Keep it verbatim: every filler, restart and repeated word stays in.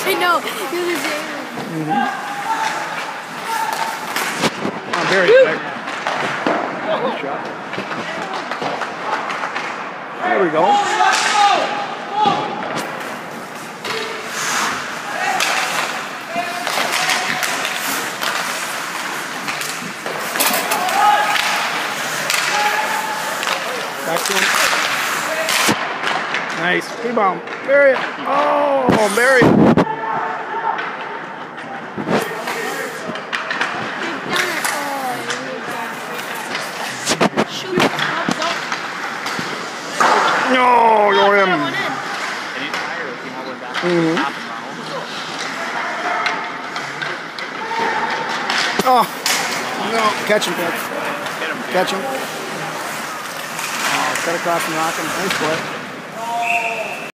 I know. You're the same. Mm-hmm. Oh, very good. Good shot. There we go. Back to him. Nice. Rebound. Bury it. Oh, bury it. No, you're him. Mm-hmm. Oh, no. Catch him, Catch him. Oh, cut across and knock him. Nice play.